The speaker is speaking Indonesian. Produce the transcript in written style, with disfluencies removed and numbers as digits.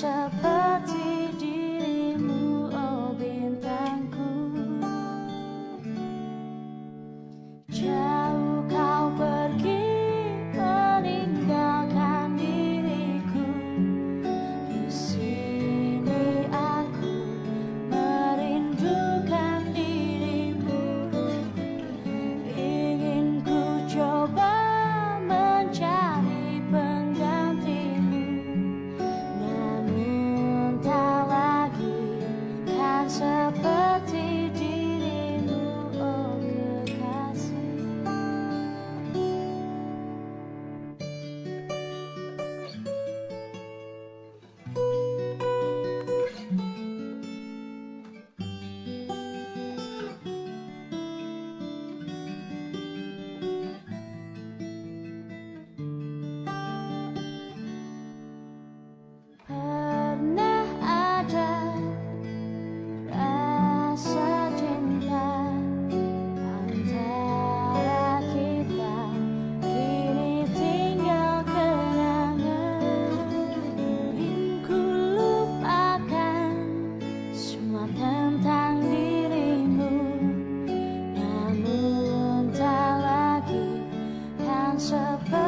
seperti dirimu, oh bintangku. Jauh kau pergi meninggalkan diriku. Di sini aku merindukan dirimu. Ingin ku coba mencari penggantimu, namun tak lagi kan seperti dirimu, oh kekasih. Pernah ada rasa cinta antara kita, kini tinggal kenangan. Ingin ku lupakan semua tentang dirimu, namun tak lagi kan seperti